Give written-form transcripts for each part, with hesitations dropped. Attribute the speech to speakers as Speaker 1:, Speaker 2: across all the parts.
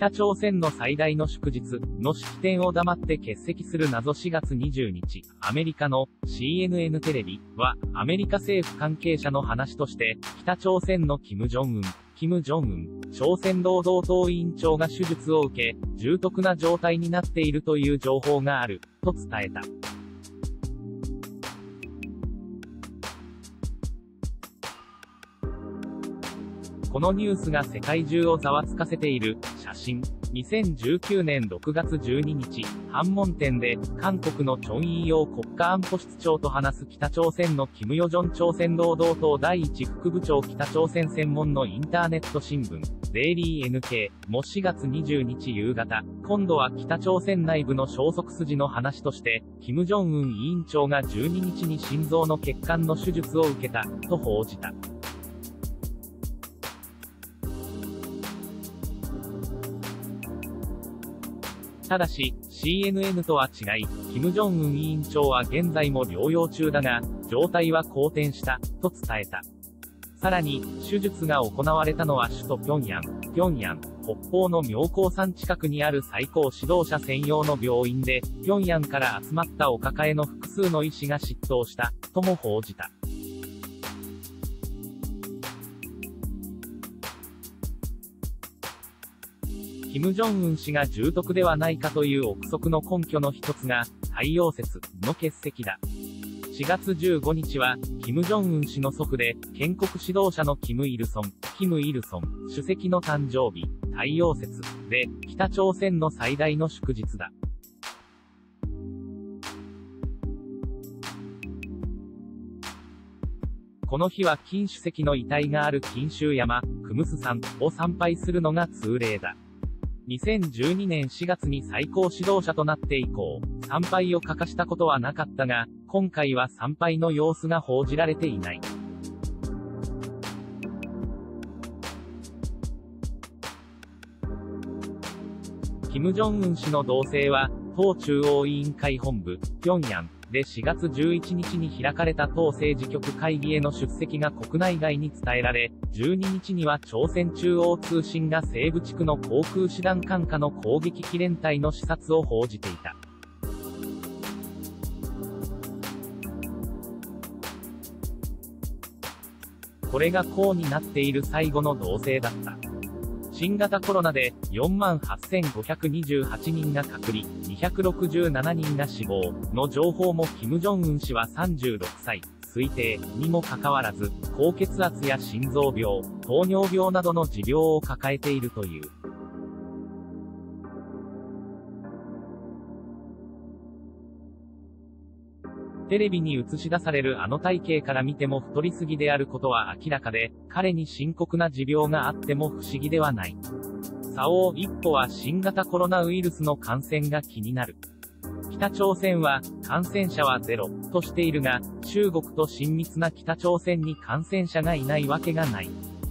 Speaker 1: 北朝鮮の最大の祝日の式典を黙って欠席する謎。4月20日、アメリカの CNN テレビは、アメリカ政府関係者の話として、北朝鮮の金正恩朝鮮労働党委員長が手術を受け、重篤な状態になっているという情報がある、と伝えた。このニュースが世界中をざわつかせている。写真。2019年6月12日、板門店で、韓国のチョン・イーヨー国家安保室長と話す北朝鮮のキム・ヨジョン朝鮮労働党第一副部長。北朝鮮専門のインターネット新聞、デイリー NK も4月20日夕方、今度は北朝鮮内部の消息筋の話として、キム・ジョンウン委員長が12日に心臓の血管の手術を受けた、と報じた。ただし、CNN とは違い、キム・ジョンウン委員長は現在も療養中だが、状態は好転した、と伝えた。さらに、手術が行われたのは首都平壌、北方の妙高山近くにある最高指導者専用の病院で、平壌から集まったお抱えの複数の医師が執刀した、とも報じた。キム・ジョンウン氏が重篤ではないかという憶測の根拠の一つが、太陽節の欠席だ。4月15日は、キム・ジョンウン氏の祖父で、建国指導者のキム・イルソン主席の誕生日、太陽節で、北朝鮮の最大の祝日だ。この日は金主席の遺体がある金秋山、クムス山を参拝するのが通例だ。2012年4月に最高指導者となって以降、参拝を欠かしたことはなかったが、今回は参拝の様子が報じられていない。キム・ジョンウン氏の動静は、党中央委員会本部、平壌で4月11日に開かれた党政治局会議への出席が国内外に伝えられ、12日には朝鮮中央通信が西部地区の航空師団管下の攻撃機連隊の視察を報じていた。これが項になっている最後の動静だった。新型コロナで 48,528 人が隔離、267人が死亡の情報も。キム・ジョンウン氏は36歳、推定にもかかわらず、高血圧や心臓病、糖尿病などの持病を抱えているという。テレビに映し出されるあの体型から見ても太りすぎであることは明らかで、彼に深刻な持病があっても不思議ではない。さお一歩は新型コロナウイルスの感染が気になる。北朝鮮は、感染者はゼロ、としているが、中国と親密な北朝鮮に感染者がいないわけがない。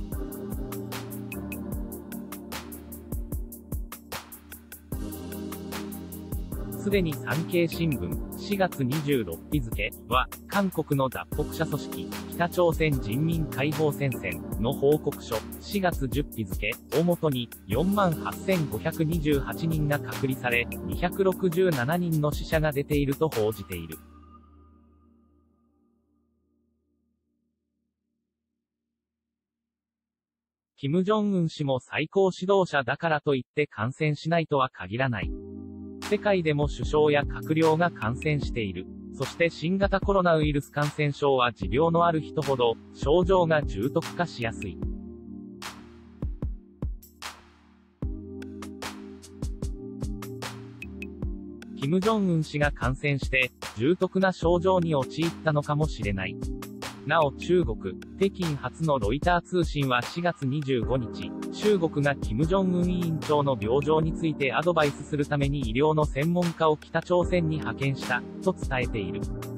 Speaker 1: すでに産経新聞、4月26日付は、韓国の脱北者組織、北朝鮮人民解放戦線の報告書、4月10日付をもとに、48,528 人が隔離され、267人の死者が出ていると報じている。キム・ジョンウン氏も最高指導者だからといって感染しないとは限らない。世界でも首相や閣僚が感染している。そして新型コロナウイルス感染症は持病のある人ほど、症状が重篤化しやすい。キム・ジョンウン氏が感染して、重篤な症状に陥ったのかもしれない。なお中国、北京発のロイター通信は4月25日、中国がキム・ジョンウン委員長の病状についてアドバイスするために医療の専門家を北朝鮮に派遣した、と伝えている。